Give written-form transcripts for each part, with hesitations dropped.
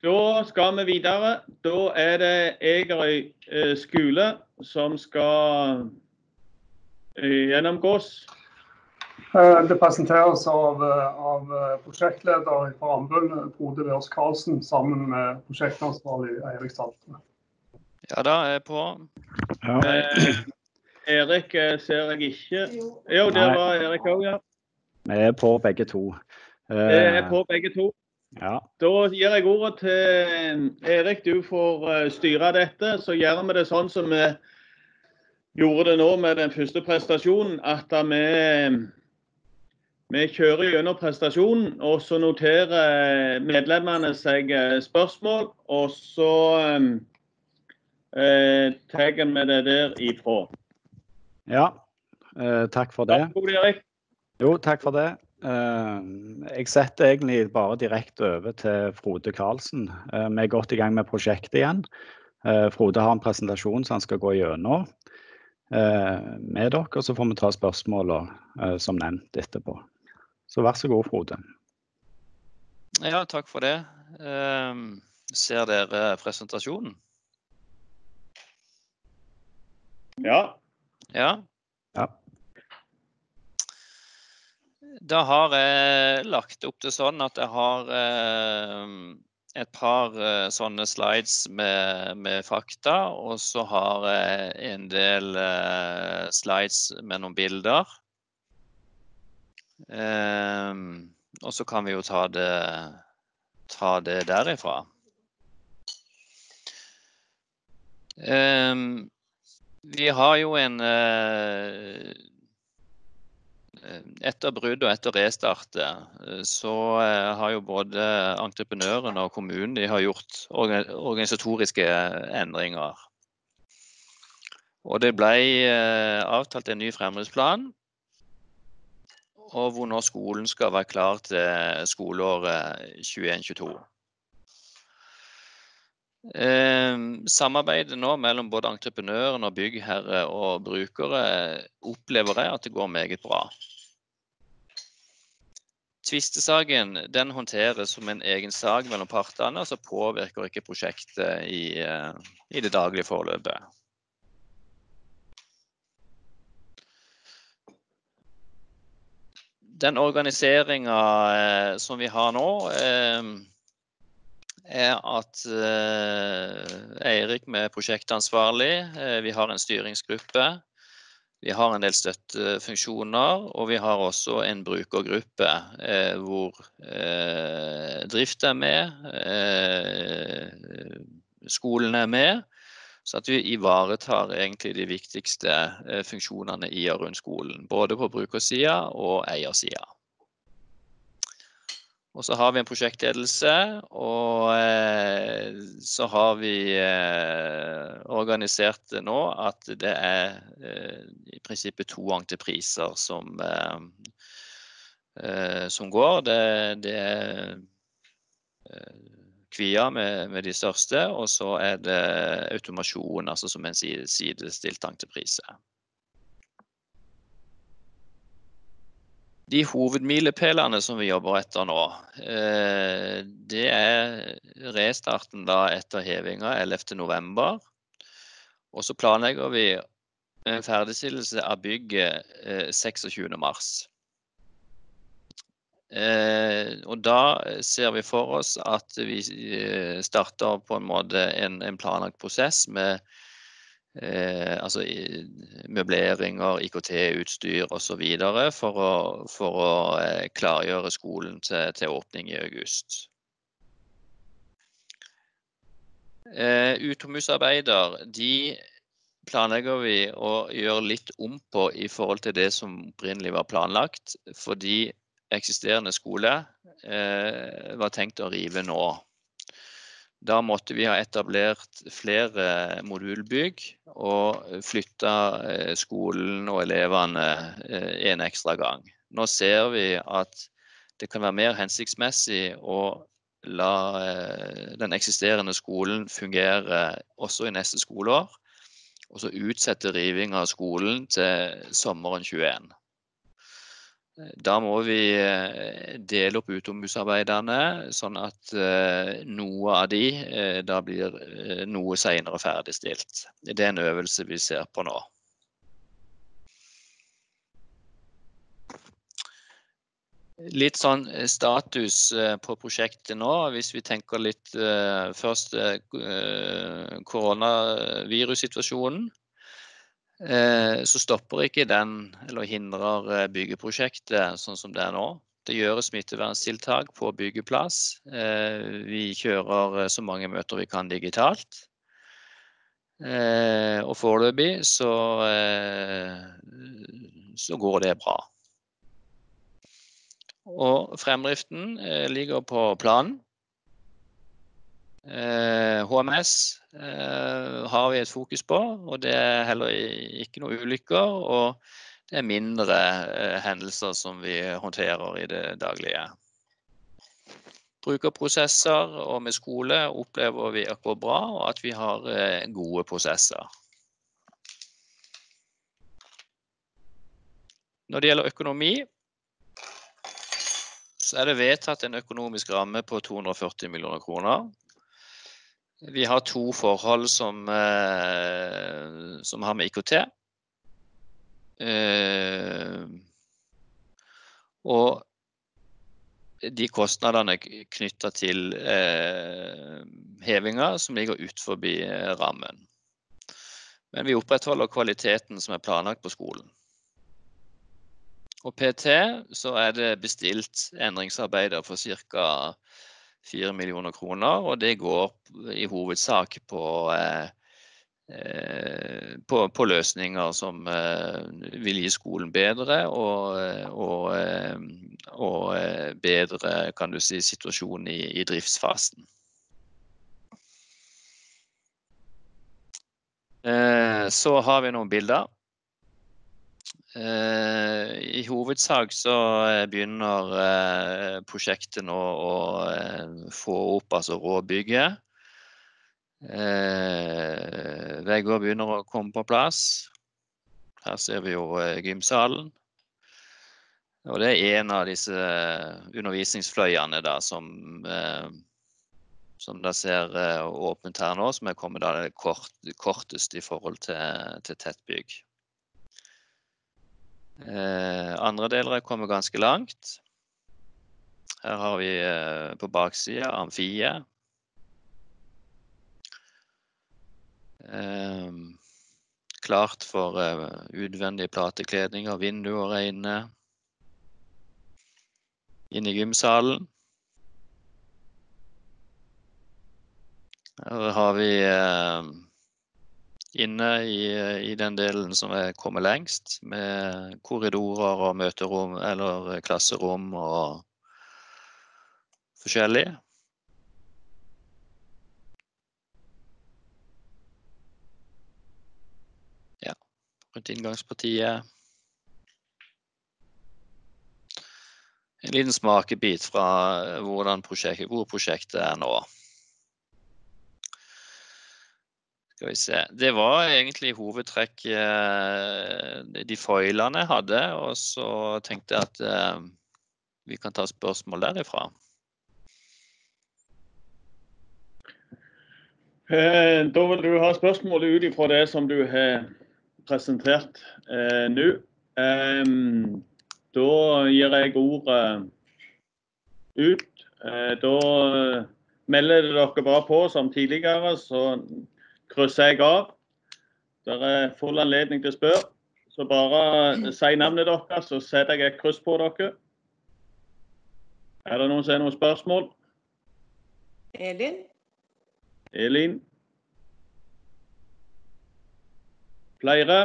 Da skal vi videre. Da det Egerøy skole som skal gjennomgås. Det presenteres av prosjektleder fra Ambøl, Frode Wers Karlsen, sammen med prosjektansvarlig Eirik Saltene. Ja, da på. Ja. Erik ser jeg ikke. Jo, det var Erik også, ja. Vi på begge to. Vi på begge to. Ja. Da gir jeg ordet til Erik. Du får styre dette, så gjør vi det sånn som vi gjorde det nå med den første prestasjonen, at vi kjører gjennom prestasjonen, og så noterer medlemmene seg spørsmål, og så tar vi det der ifra. Ja, takk for det. Takk for det, Erik. Jo, takk for det. Jeg setter egentlig bare direkte over til Frode Karlsen. Vi godt i gang med prosjektet igjen. Frode har en presentasjon som han skal gå gjennom med dere, og så får vi ta spørsmålene som nevnt etterpå. Så vær så god, Frode. Ja, takk for det. Ser dere presentasjonen? Ja. Ja. Ja. Da har jeg lagt opp det sånn at jeg har et par sånne slides med fakta, og så har jeg en del slides med noen bilder. Og så kan vi jo ta det derifra. Vi har jo etter brudd og etter restartet, så har jo både entreprenøren og kommunen de har gjort organisatoriske endringer. Og det ble avtalt en ny fremdriftsplan, og hvor nå skolen skal være klar til skoleåret 21-22. Samarbeidet nå mellom både entreprenøren og byggherre og brukere opplever jeg at det går meget bra. Tvistesaken, den håndteres som en egen sak mellom partene, så påvirker ikke prosjektet i det daglige forløpet. Den organiseringen som vi har nå, at Eirik med prosjektansvarlig, vi har en styringsgruppe, vi har en del støttefunksjoner, og vi har også en brukergruppe hvor drift med, skolen med, så at vi ivaretar egentlig de viktigste funksjonene i og rundt skolen, både på brukersiden og eiersiden. Og så har vi en prosjektledelse, og så har vi organisert det nå at det i prinsippet 2 entrepriser som går. Det Kvia med de største, og så det automasjon, altså som en sidestilt entreprise. De hovedmilepælene som vi jobber etter nå, det restarten da etter hevinga 11. november, og så planlegger vi en ferdigstillelse av bygget 26. mars. Og da ser vi for oss at vi starter på en måte en planlagt prosess med altså møbleringer, IKT-utstyr og så videre for å klargjøre skolen til åpning i august. Utomhusarbeider, de planlegger vi å gjøre litt om på i forhold til det som opprinnelig var planlagt, fordi eksisterende skole var tenkt å rive nå. Da måtte vi ha etablert flere modulbygg og flyttet skolen og elevene en ekstra gang. Nå ser vi at det kan være mer hensiktsmessig å la den eksisterende skolen fungere også i neste skoleår, og så utsette riving av skolen til sommeren 21. Da må vi dele opp utomhusarbeiderne, sånn at noe av de da blir noe senere ferdigstilt. Det er en øvelse vi ser på nå. Litt sånn status på prosjektet nå, hvis vi tenker litt først koronavirussituasjonen, så stopper ikke den, eller hindrer byggeprosjektet sånn som det er nå. Det gjøres smitteverntiltak på byggeplass. Vi kjører så mange møter vi kan digitalt. Og foreløpig så går det bra. Og fremdriften ligger på planen. HMS har vi et fokus på, og det er heller ikke noen ulykker, og det er mindre hendelser som vi håndterer i det daglige. Brukerprosesser og med skole opplever vi at går bra, og at vi har gode prosesser. Når det gjelder økonomi, så er det vedtatt en økonomisk ramme på 240 millioner kroner. Vi har to forhold som har med IKT. Og de kostnadene knyttet til hevinger som ligger ut forbi rammen. Men vi opprettholder kvaliteten som er planlagt på skolen. Og PT så er det bestilt endringsarbeider for ca. 4 millioner kroner, og det går i hovedsak på løsninger som vil gi skolen bedre og bedre, kan du si, situasjonen i driftsfasen. Så har vi noen bilder. I hovedsak så begynner prosjektet nå å få opp råbygget. Vegger begynner å komme på plass. Her ser vi jo gymsalen. Og det er en av disse undervisningsfløyene da, som da ser åpent her nå, som er kommet da kortest i forhold til tettbygg. Andre deler kommer ganske langt. Her har vi på baksiden amfiet. Klart for utvendig platekledning av vinduer inne. Inne i gymsalen. Her har vi inne i den delen som kommer lengst, med korridorer og møterom, eller klasserom og forskjellig. Ja, rundt inngangspartiet. En liten smakebit fra hvor prosjektet er nå. Skal vi se. Det var egentlig hovedtrekk de foilene jeg hadde, og så tenkte jeg at vi kan ta spørsmål derifra. Da vil du ha spørsmål ut fra det som du har presentert nå. Da gir jeg ordet ut. Da melder dere bare på som tidligere, så krysser jeg av. Det er full anledning til å spørre. Så bare si navnet deres, så setter jeg et kryss på dere. Er det noen som har noen spørsmål? Elin. Elin. Flere?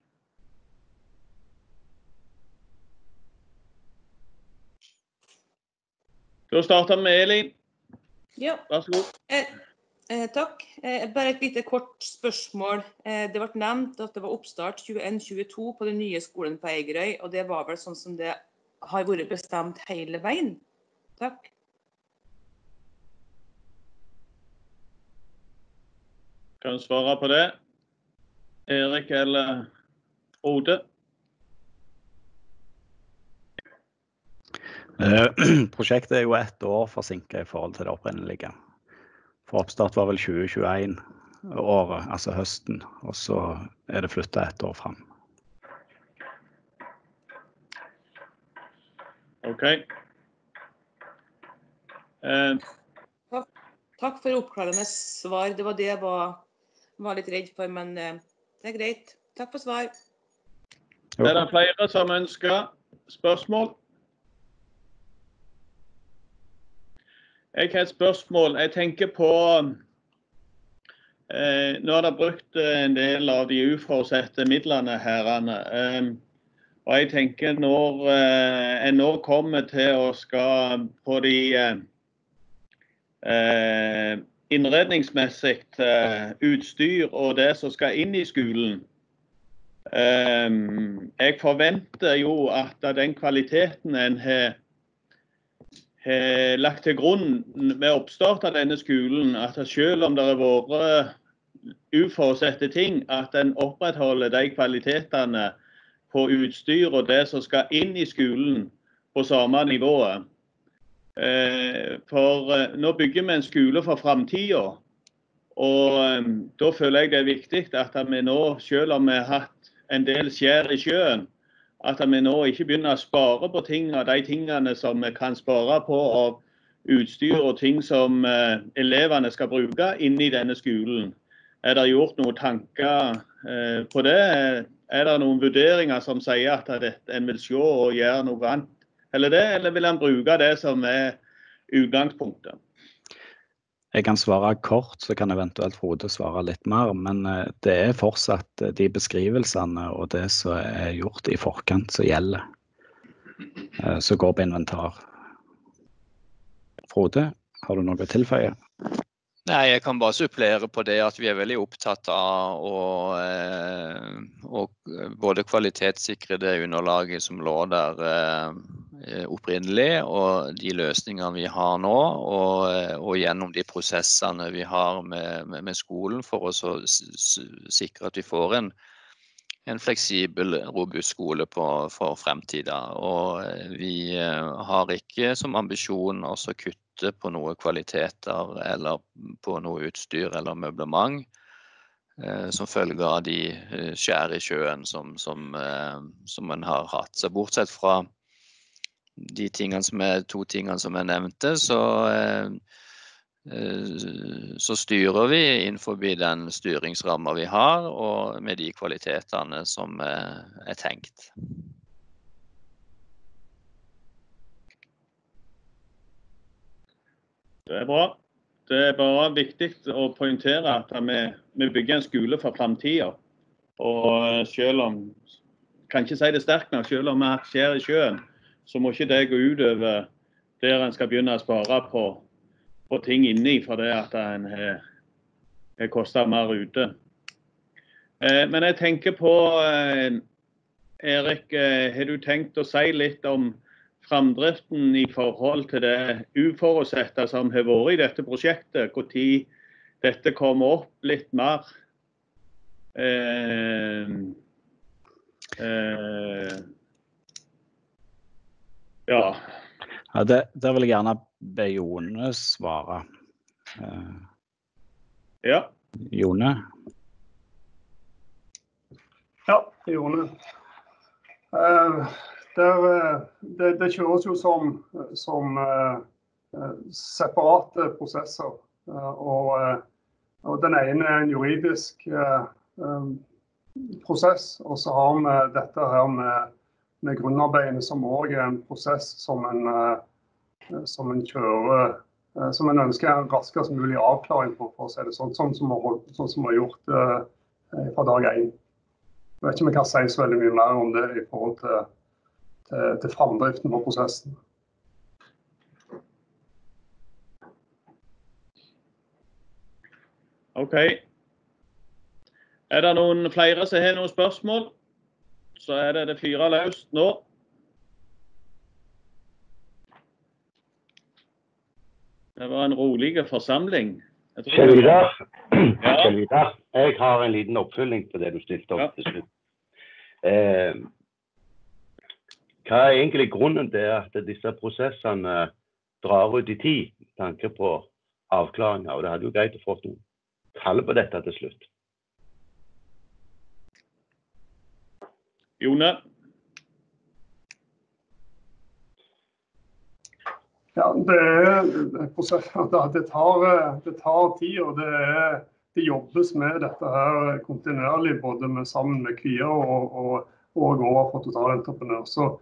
Da starter vi med Elin. Ja. Vær så god. Takk. Bare et lite kort spørsmål. Det ble nevnt at det var oppstart 21-22 på den nye skolen på Eigerøy, og det var vel sånn som det har vært bestemt hele veien. Takk. Kan du svare på det? Erik eller Ode? Prosjektet jo 1 år forsinket I forhold til det opprinnelige. For oppstart var vel 2021 året, altså høsten, og så det flyttet 1 år frem. Ok. Takk for oppklarende svar. Det var det jeg var litt redd for, men det greit. Takk for svar. Det flere som ønsker spørsmål? Jeg har et spørsmål. Jeg tenker på, nå har jeg brukt en del av de uforutsette midlene herrene, og jeg tenker når jeg nå kommer til å skal på de innredningsmessig utstyr og det som skal inn I skolen, jeg forventer jo at den kvaliteten en har lagt til grunn med oppstart av denne skolen, at selv om det har vært uforutsette ting, at en opprettholder de kvalitetene på utstyr og det som skal inn I skolen på samme nivået. For nå bygger vi en skole for fremtiden, og da føler jeg det viktig at vi nå, selv om vi har hatt en del skjær I sjøen, at vi nå ikke begynner å spare på ting av de tingene som vi kan spare på av utstyr og ting som elevene skal bruke inn I denne skolen. Det gjort noen tanker på det? Det noen vurderinger som sier at en vil se og gjøre noe annet? Eller vil en bruke det som utgangspunktet? Jeg kan svare kort, så kan eventuelt Frode svare litt mer, men det fortsatt de beskrivelsene og det som gjort I forkant som gjelder, som går på inventar. Frode, har du noe å tilføye? Nei, jeg kan bare supplere på det at vi veldig opptatt av å både kvalitetssikre det underlaget som lå der opprinnelig, og de løsningene vi har nå, og gjennom de prosessene vi har med skolen for å sikre at vi får en fleksibel, robust skole for fremtiden. Og vi har ikke som ambisjon å kutte på noe kvaliteter eller på noe utstyr eller møblement som følge av de skjær I sjøen som en har hatt. Så bortsett fra de tingene to tingene som jeg nevnte, så styrer vi innenfor den styringsrammen vi har, og med de kvalitetene som tenkt. Det bra. Det bare viktig å poengtere at vi bygger en skole for fremtiden. Og selv om, kan ikke si det sterkt nok, selv om vi skjer I sjøen, så må ikke det gå ut over der en skal begynne å spare på ting inni, for det at en har kostet mer ute. Men jeg tenker på, Erik, har du tenkt å si litt om framdriften I forhold til det uforutsette som har vært I dette prosjektet, hvor tid dette kommer opp litt mer? Ja. Ja, det vil jeg gjerne be Jone svare. Ja. Jone? Ja, Jone. Det kjøres jo som separate prosesser, og den ene en juridisk prosess, og så har vi dette her med grunnarbeidene som også en prosess som en kjører, som en ønsker en raskest mulig avklaring på, for å si det sånn som vi har gjort fra dag 1. Jeg vet ikke om jeg kan si så veldig mye mer om det I forhold til framdriften på prosessen. Ok. Det noen flere som har noen spørsmål? Så det 4 løst nå. Det var en rolig forsamling. Kjell Vidar, jeg har en liten oppfølging på det du stilte opp til slutt. hva egentlig grunnen til at disse prosessene drar ut i tid, tanke på avklaringer, og det hadde jo greit å få noen tall på dette til slutt. Jone? Ja, det tar tid, og det jobbes med dette her kontinuerlig, både sammen med KVIA og overfor totalentreprenør. Så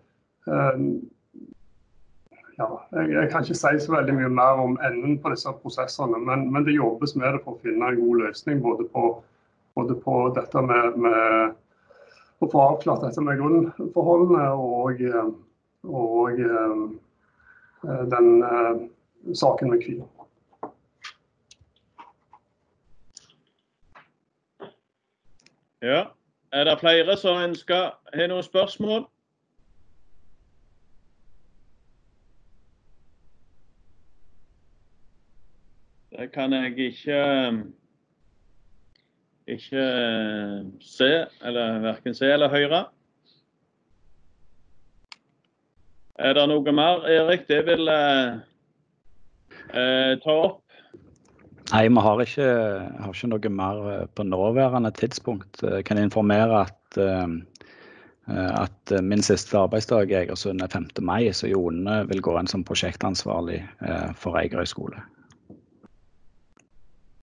jeg kan ikke si så veldig mye mer om enden på disse prosessene, men det jobbes med det for å finne en god løsning, både på dette med å få avklart dette med grunnforholdene og den saken med KVIA. Ja, det flere som ønsker noen spørsmål? Det kan jeg ikke se, eller hverken se eller høre. Det noe mer, Erik, det vil ta opp? Nei, vi har ikke noe mer på nåværende tidspunkt. Jeg kan informere at min siste arbeidsdag i Egersund 5. mai, så Jone vil gå inn som prosjektansvarlig for Eigerøy skole.